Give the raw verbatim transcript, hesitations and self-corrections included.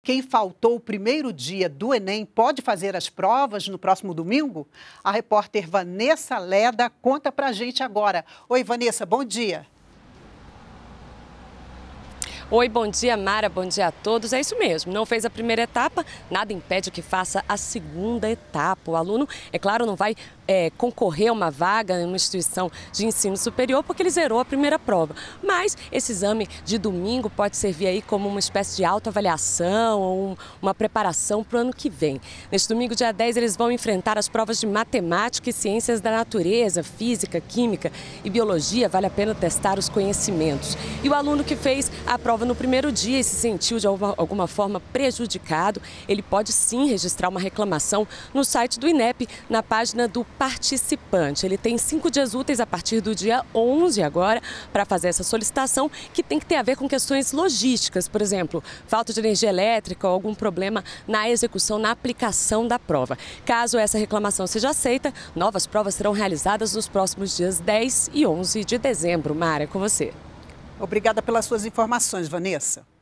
quem faltou o primeiro dia do Enem pode fazer as provas no próximo domingo? A repórter Vanessa Leda conta pra gente agora. Oi, Vanessa, bom dia. Oi, bom dia, Mara, bom dia a todos. É isso mesmo, não fez a primeira etapa, nada impede que faça a segunda etapa. O aluno, é claro, não vai é, concorrer a uma vaga em uma instituição de ensino superior porque ele zerou a primeira prova. Mas esse exame de domingo pode servir aí como uma espécie de autoavaliação ou um, uma preparação para o ano que vem. Neste domingo, dia dez, eles vão enfrentar as provas de matemática e ciências da natureza, física, química e biologia. Vale a pena testar os conhecimentos. E o aluno que fez a prova no primeiro dia e se sentiu de alguma forma prejudicado, ele pode sim registrar uma reclamação no site do INEP, na página do participante. Ele tem cinco dias úteis a partir do dia onze agora para fazer essa solicitação, que tem que ter a ver com questões logísticas, por exemplo, falta de energia elétrica ou algum problema na execução, na aplicação da prova. Caso essa reclamação seja aceita, novas provas serão realizadas nos próximos dias dez e onze de dezembro. Mara, é com você. Obrigada pelas suas informações, Vanessa.